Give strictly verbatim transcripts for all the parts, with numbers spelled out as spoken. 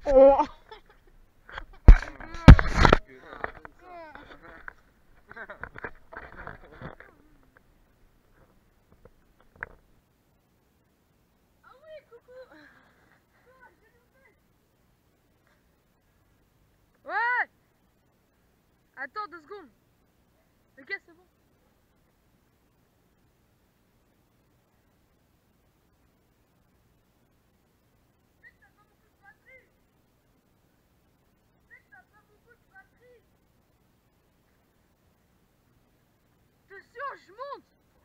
Oh. Ah oui, coucou. Ouais. Attends deux secondes. Ok, c'est bon. Attention, je monte.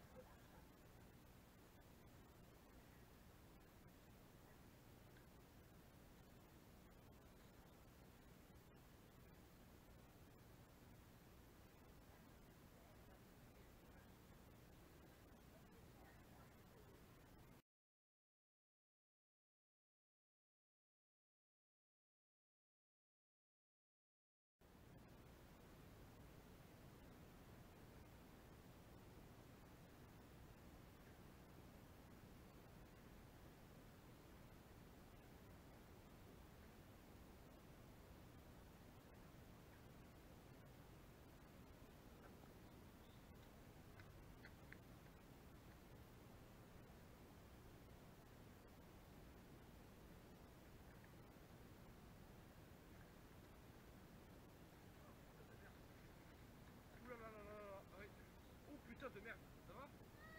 Putain de merde, ça va?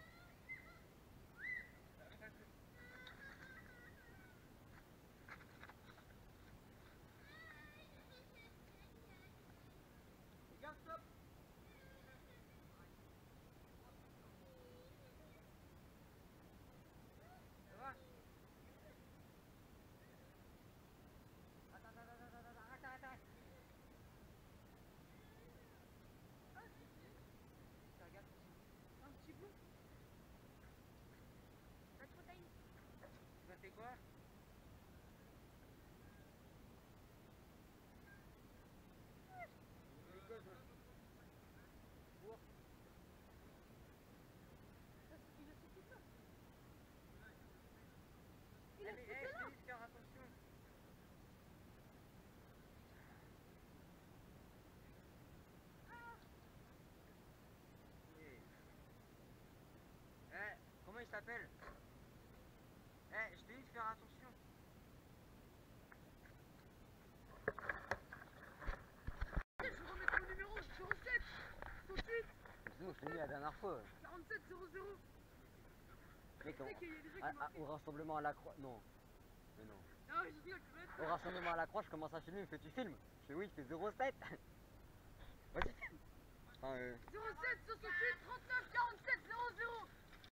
Regarde, stop. Ça va? Attends, attends, attends, attends, arrête, arrête, arrête. Regarde, Un petit bout. La protéine. tu m'as fait quoi? Il a Eh, mais, sauté eh, je là. te dis de faire attention. Eh, Eh, comment il s'appelle? Eh, je te dis de faire attention. Je vais remettre mon numéro zéro sept soixante-huit Sinon, je l'ai mis la dernière fois. quarante-sept zéro zéro. Mec, Tu sais qu'il y a des gens à- qui à- m'appellent. au rassemblement à la croix. Non. Mais non. Non, je dis que tu veux être. Au rassemblement à la croix, je commence à filmer. Il me fait tu filmes? Je fais oui, je fais zéro sept. Vas-y, filme. Enfin, euh... zéro sept soixante-huit trente-neuf quarante-sept zéro zéro.